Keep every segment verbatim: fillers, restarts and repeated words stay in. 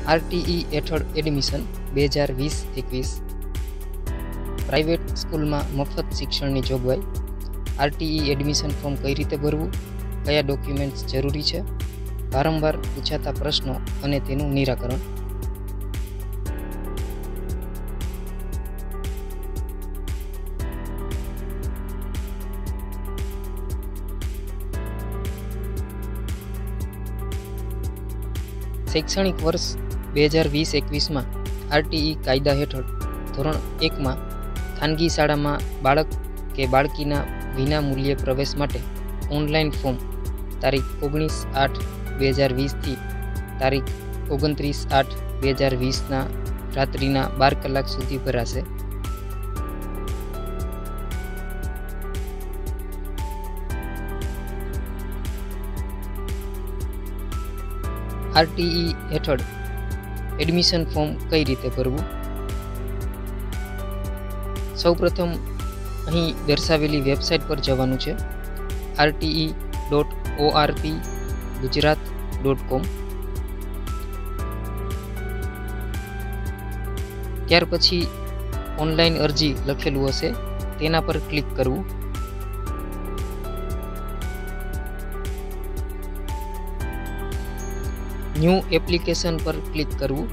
RTE हेठळ admission બે હજાર વીસ એકવીસ प्राइवेट स्कूल में मफत शिक्षण की जोगवाई। आरटीई एडमिशन फॉर्म कई रीते भरवू, कया डॉक्यूमेंट्स जरूरी है, वारंवार पूछाता प्रश्नों अने तेनुं निराकरण। शैक्षणिक वर्ष બે હજાર વીસ એકવીસ में आरटीई कायदा हेठळ धोरण एक में खानगी शाळा में बाळक के बाळकीना विना मूल्य प्रवेश माटे ऑनलाइन फॉर्म तारीख ओगनीस आठ બે હજાર વીસ थी तारीख ओगणत्रीस आठ બે હજાર વીસ ना रात्रिना बार कलाक सुधी भराशे। आरटीई हेठळ एडमिशन फॉर्म कई रीते भरवू। सौ प्रथम अहीं दर्शावेली वेबसाइट पर जवानुं छे RTE dot ORP Gujarat dot com. त्यार पछी ऑनलाइन अरजी लखेलुं हशे तेना पर क्लिक करवुं। न्यू एप्लिकेशन पर क्लिक करवुं।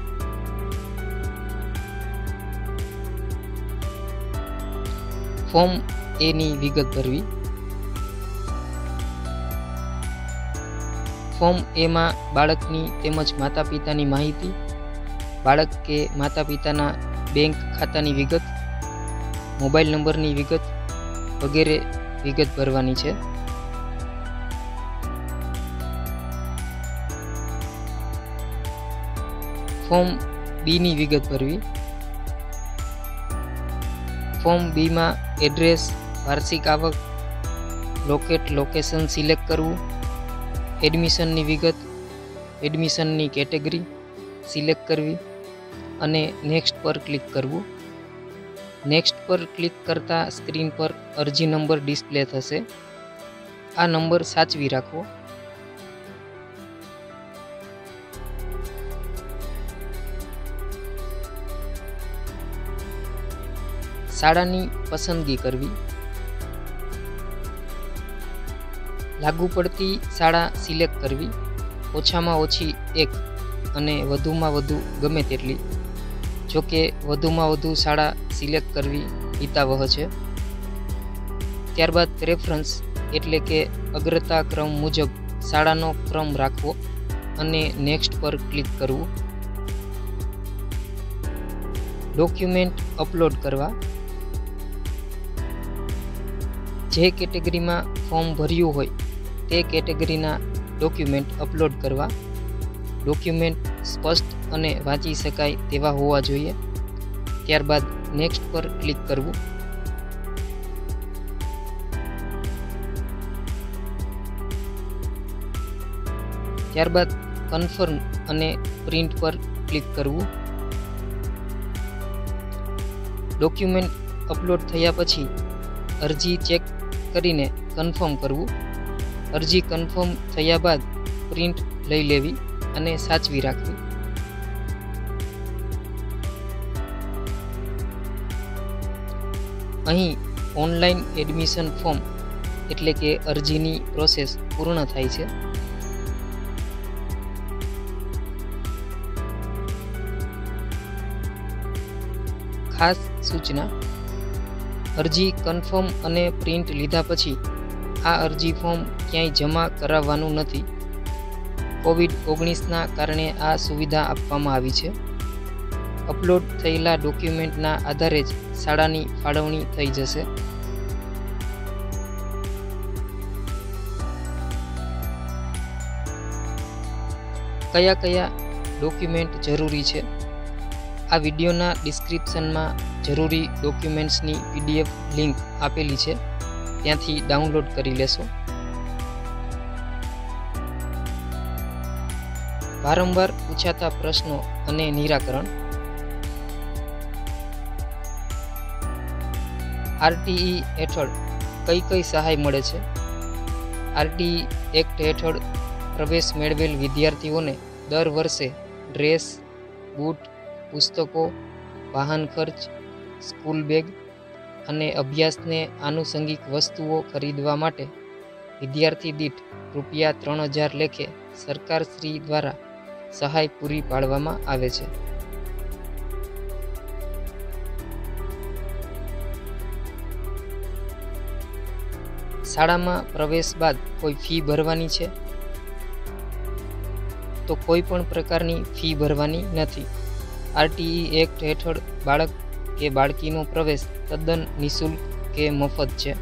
फॉर्म ए नी विगत भरवी। फॉर्म ए में बाळकनी तेमज माता पितानी माहिती, बाळक के माता पिताना बैंक खातानी विगत, मोबाइल नंबरनी विगत वगैरे विगत भरवानी छे। फॉर्म बी नी विगत भरवी। फॉर्म बी में एड्रेस, वार्षिक आवक, लोकेट लोकेशन सिलेक्ट करवू, एडमिशन नी विगत, एडमिशन नी कैटेगरी सिलेक्ट करवी अने नेक्स्ट पर क्लिक करवू। नेक्स्ट पर क्लिक करता स्क्रीन पर अरजी नंबर डिस्प्ले थशे। आ नंबर साचवी राखवो। शाळानी पसंदगी करवी। लागू पड़ती शाळा सिलेक्ट करवी, ओछामां ओछी एक अने वधुमां वधु गमे तेटली। जो के वधुमां वधु शाळा सिलेक्ट करवी हितावह छे। त्यारबाद प्रेफरन्स एटले के अग्रता क्रम मुजब शाळानो क्रम राखवो अने नेक्स्ट पर क्लिक करवू। डॉक्यूमेंट अपलोड करवा। जे केटेगरी में फॉर्म भर्यु होय ते केटेगरीना डॉक्यूमेंट अपलोड करवा। डॉक्यूमेंट स्पष्ट अने वाँची शकाय तेवा होवा जोईए। त्यारबाद नेक्स्ट पर क्लिक करवू। त्यारबाद कन्फर्म अने प्रिंट पर क्लिक करवू। डॉक्यूमेंट अपलोड थया पछी अरजी चेक करीने कन्फर्म करवू। अरजी कन्फर्म थया बाद प्रिंट लई लेवी अने साचवी राखवी। अहीं ऑनलाइन एडमिशन फॉर्म एटले के अरजीनी प्रोसेस पूर्ण थाय छे। खास सूचना, अरजी कन्फर्म अने प्रिंट लीधा पछी आ अरजी फॉर्म क्यांय जमा कराववानुं नथी। कोविड ओगनीस ना कारणे आ सुविधा आपवामां आवी छे। अपलोड थयेला डॉक्यूमेंटना आधारे ज शाळानी फाळवणी थई जशे। कया कया डॉक्यूमेंट जरूरी छे? आ विडियोना डिस्क्रिप्शन में जरूरी डॉक्यूमेंट्सनी पीडीएफ लिंक आपेली छे, त्यांथी डाउनलॉड करी लेशो। वारंवार पूछाता प्रश्नों अने निराकरण। आरटीई हेठळ कई कई सहाय मळे छे? आरटीई एक्ट हेठळ प्रवेश मेळवेल विद्यार्थीओने दर वर्षे ડ્રેસ, બૂટ, પુસ્તકો, વાહન ખર્ચ, સ્કૂલ બેગ અને અભ્યાસને આનુષંગિક વસ્તુઓ ખરીદવા માટે વિદ્યાર્થી દીઠ રૂપિયા ત્રણ હજાર લેખે સરકારશ્રી દ્વારા સહાય પૂરી પાડવામાં આવે છે. શાળામાં પ્રવેશ બાદ કોઈ ફી ભરવાની છે? તો કોઈ પણ પ્રકારની ફી ભરવાની નથી. આરટીઈ એક્ટ હેઠળ બાળક કે બાળકીનો પ્રવેશ તદ્દન નિઃશુલ્ક કે મફત છે.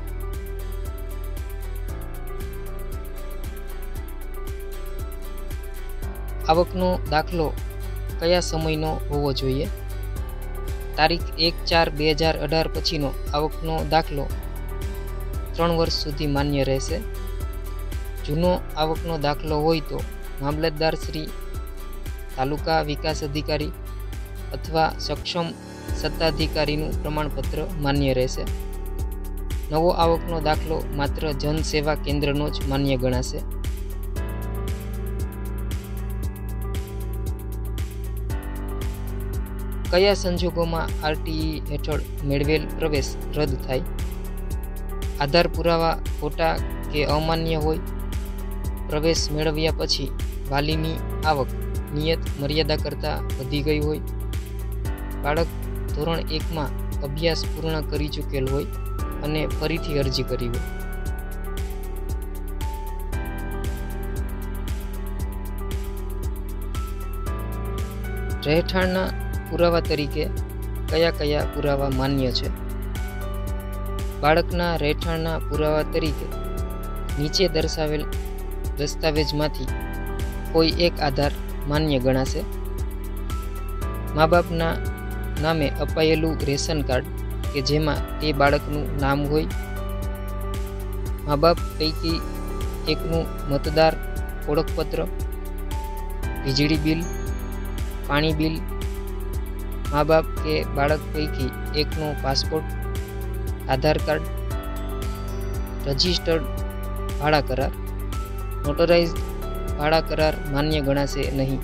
આવકનો દાખલો કયા સમયનો હોવો જોઈએ? તારીખ એક ચાર બે હજાર અઢાર પછીનો આવકનો દાખલો ત્રણ વર્ષ સુધી માન્ય રહેશે. જૂનો આવકનો દાખલો હોય તો મામલતદાર શ્રી, તાલુકા વિકાસ અધિકારી અથવા સક્ષમ સત્તાધિકારીનું પ્રમાણપત્ર માન્ય રહેશે. નવો આવકનો દાખલો માત્ર જન સેવા કેન્દ્રનો જ માન્ય ગણાશે. કયા સંજોગોમાં આરટીઈ હેઠળ મેળવેલ પ્રવેશ રદ થાય? આધાર પુરાવા ખોટા કે અમાન્ય હોય, પ્રવેશ મેળવ્યા પછી વાલીની આવક નિયત મર્યાદા કરતાં વધી ગઈ હોય, બાળક ધોરણ એકમાં અભ્યાસ પૂર્ણ કરી ચૂકેલ હોય અને ફરીથી અરજી કરી હોય. રહેઠાણના પુરાવા તરીકે કયા કયા પુરાવા માન્ય છે? બાળકના રહેઠાણના પુરાવા તરીકે નીચે દર્શાવેલ દસ્તાવેજમાંથી કોઈ એક આધાર માન્ય ગણાશે. મા બાપના નામે અપાયેલું રેશન કાર્ડ કે જેમાં તે બાળકનું નામ હોય, મા બાપ પૈકી એકનું મતદાર ઓળખપત્ર, વીજળી બિલ, પાણી બિલ, મા બાપ કે બાળક પૈકી એકનો પાસપોર્ટ, આધાર કાર્ડ, રજિસ્ટર્ડ ભાડા કરાર, નોટરાઇઝ્ડ ભાડા કરાર માન્ય ગણાશે નહીં.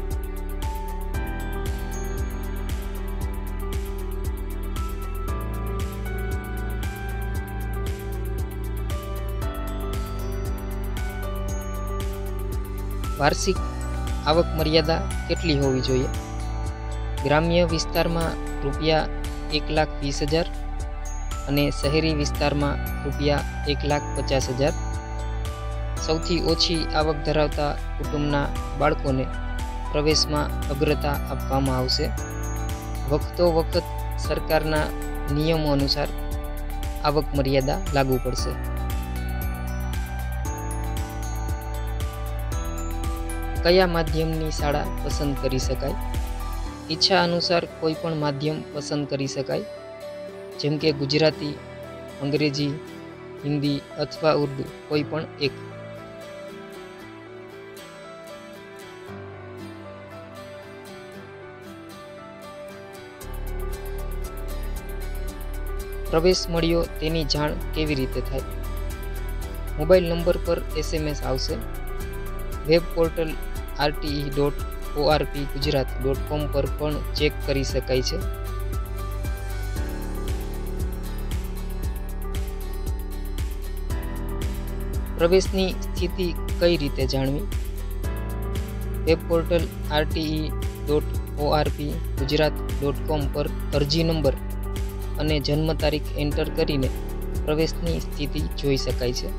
વાર્ષિક આવક મર્યાદા કેટલી હોવી જોઈએ? ગ્રામ્ય વિસ્તારમાં રૂપિયા એક લાખ વીસ હજાર અને શહેરી વિસ્તારમાં રૂપિયા એક લાખ પચાસ હજાર. સૌથી ઓછી આવક ધરાવતા કુટુંબના બાળકોને પ્રવેશમાં અગ્રતા આપવામાં આવશે. વખતો વખત સરકારના નિયમો અનુસાર આવક મર્યાદા લાગુ પડશે. કયા માધ્યમની શાળા પસંદ કરી શકાય? ઈચ્છા અનુસાર કોઈ પણ માધ્યમ પસંદ કરી શકાય, જેમ કે ગુજરાતી, અંગ્રેજી, હિન્દી અથવા ઉર્દુ કોઈ પણ એક. પ્રવેશ મળ્યો તેની જાણ કેવી રીતે થાય? મોબાઈલ નંબર પર એસએમએસ આવશે. Web portal RTE dot ORP Gujarat dot com પર પણ ચેક કરી શકાય છે. પ્રવેશની સ્થિતિ કઈ રીતે જાણવી? Web portal RTE dot ORP Gujarat dot com પર અરજી નંબર અને જન્મ તારીખ એન્ટર કરીને પ્રવેશની સ્થિતિ જોઈ શકાય છે.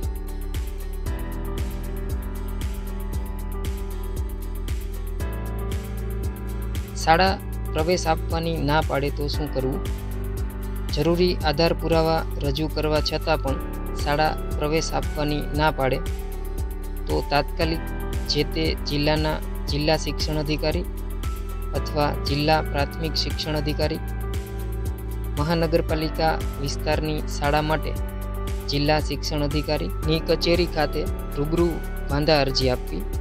શાળા પ્રવેશ આપવાની ના પાડે તો શું કરવું? જરૂરી આધાર પુરાવા રજૂ કરવા છતાં પણ શાળા પ્રવેશ આપવાની ના પાડે તો તાત્કાલિક જે તે જિલ્લાના જિલ્લા શિક્ષણ અધિકારી અથવા જિલ્લા પ્રાથમિક શિક્ષણ અધિકારી, મહાનગરપાલિકા વિસ્તારની શાળા માટે જિલ્લા શિક્ષણ અધિકારીની કચેરી ખાતે રૂબરૂ વાંધા અરજી આપવી.